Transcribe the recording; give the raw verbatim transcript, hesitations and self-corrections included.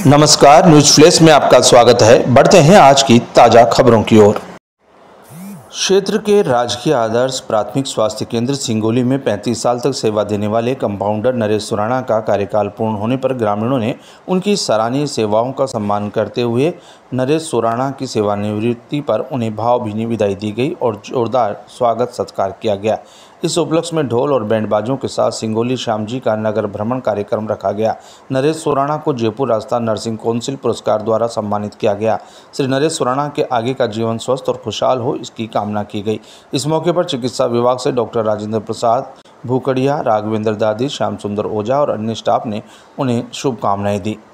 नमस्कार, news flash में आपका स्वागत है। बढ़ते हैं आज की ताज़ा खबरों की ओर। क्षेत्र के राजकीय आदर्श प्राथमिक स्वास्थ्य केंद्र सिंगोली में पैंतीस साल तक सेवा देने वाले कंपाउंडर नरेश सुराणा का कार्यकाल पूर्ण होने पर ग्रामीणों ने उनकी सराहनीय सेवाओं का सम्मान करते हुए नरेश सुराणा की सेवानिवृत्ति पर उन्हें भावभीनी विदाई दी गई और जोरदार स्वागत सत्कार किया गया। इस उपलक्ष्य में ढोल और बैंडबाजों के साथ सिंगोली श्याम जी का नगर भ्रमण कार्यक्रम रखा गया। नरेश सुराणा को जयपुर राजस्थान नर्सिंग काउंसिल पुरस्कार द्वारा सम्मानित किया गया। श्री नरेश सुराणा के आगे का जीवन स्वस्थ और खुशहाल हो, इसकी कामना की गई। इस मौके पर चिकित्सा विभाग से डॉक्टर राजेंद्र प्रसाद भूकड़िया, राघवेंद्र दादी, श्याम सुंदर ओझा और अन्य स्टाफ ने उन्हें शुभकामनाएं दी।